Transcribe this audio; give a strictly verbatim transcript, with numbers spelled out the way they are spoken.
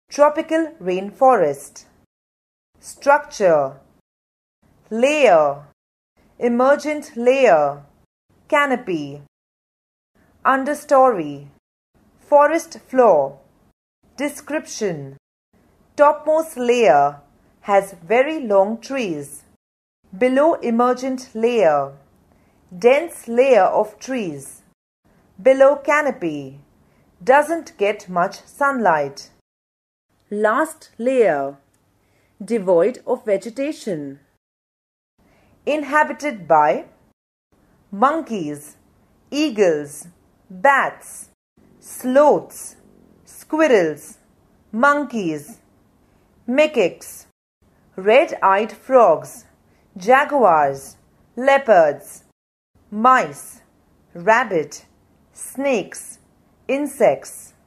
tropical rainforest. Structure, layer, emergent layer, canopy. Understory, forest floor. Description, topmost layer has very long trees. Below emergent layer, dense layer of trees. Below canopy, doesn't get much sunlight. Last layer, devoid of vegetation. Inhabited by monkeys, eagles, bats, sloths, squirrels, monkeys, macaques, red-eyed frogs, jaguars, leopards, mice, rabbit, snakes, insects.